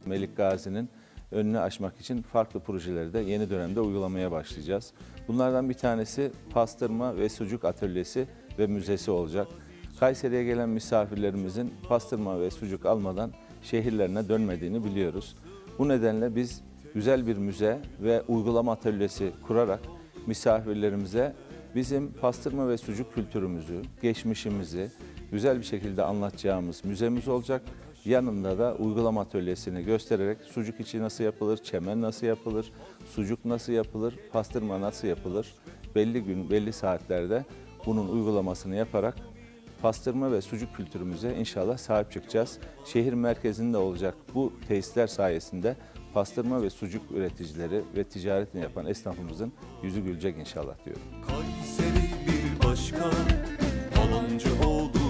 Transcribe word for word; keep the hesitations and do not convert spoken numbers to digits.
Melik Gazi'nin önünü aşmak için farklı projeleri de yeni dönemde uygulamaya başlayacağız. Bunlardan bir tanesi pastırma ve sucuk atölyesi ve müzesi olacak. Kayseri'ye gelen misafirlerimizin pastırma ve sucuk almadan şehirlerine dönmediğini biliyoruz. Bu nedenle biz güzel bir müze ve uygulama atölyesi kurarak misafirlerimize bizim pastırma ve sucuk kültürümüzü, geçmişimizi güzel bir şekilde anlatacağımız müzemiz olacak. Yanında da uygulama atölyesini göstererek sucuk içi nasıl yapılır, çemen nasıl yapılır, sucuk nasıl yapılır, pastırma nasıl yapılır, belli gün, belli saatlerde bunun uygulamasını yaparak pastırma ve sucuk kültürümüze inşallah sahip çıkacağız. Şehir merkezinde olacak bu tesisler sayesinde pastırma ve sucuk üreticileri ve ticaretini yapan esnafımızın yüzü gülecek inşallah diyorum. Kayseri bir başka, Alancı oldu.